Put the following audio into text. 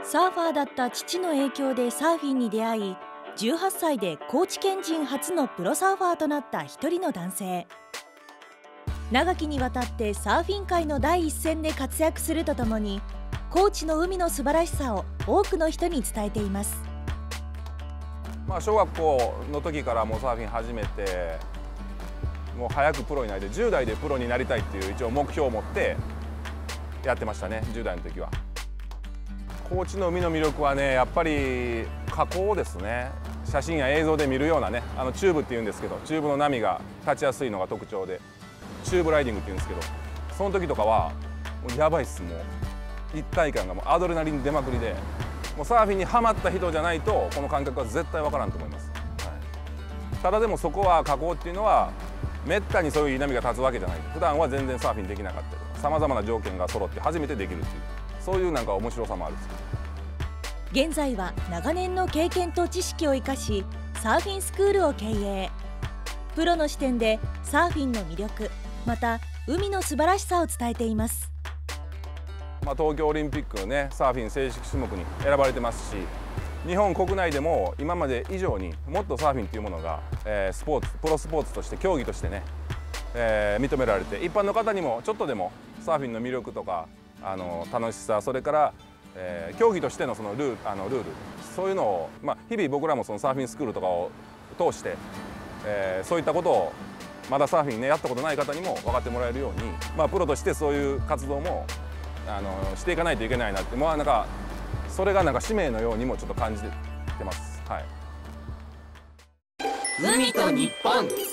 サーファーだった父の影響でサーフィンに出会い、18歳で高知県人初のプロサーファーとなった一人の男性。長きにわたってサーフィン界の第一線で活躍するとともに、高知の海の素晴らしさを多くの人に伝えています。 小学校の時からもうサーフィン始めて、もう早くプロになりたい、10代でプロになりたいっていう一応目標を持ってやってましたね、10代の時は。高知の海の魅力はね、やっぱり河口ですね。写真や映像で見るようなね、チューブっていうんですけど、チューブの波が立ちやすいのが特徴で、チューブライディングっていうんですけど、その時とかはもうやばいっす。もう一体感がもうアドレナリン出まくりで、もうサーフィンにはまった人じゃないとこの感覚は絶対わからんと思います、ただでもそこは河口っていうのはめったにそういう波が立つわけじゃない。普段は全然サーフィンできなかったり、さまざまな条件が揃って初めてできるっていう、そういうなんか面白さもあるんです。 現在は長年の経験と知識を生かし、サーフィンスクールを経営。プロの視点でサーフィンの魅力、また海の素晴らしさを伝えています。 東京オリンピックのね、サーフィン正式種目に選ばれてますし、日本国内でも今まで以上にもっとサーフィンというものが、プロスポーツとして競技としてね、認められて、一般の方にもちょっとでもサーフィンの魅力とか楽しさ、それから、競技としてのそのルール、そういうのを、日々僕らもそのサーフィンスクールとかを通して、そういったことをまだサーフィンねやったことない方にも分かってもらえるように、プロとしてそういう活動もしていかないといけないなって、なんかそれがなんか使命のようにもちょっと感じてます。はい。 海と日本。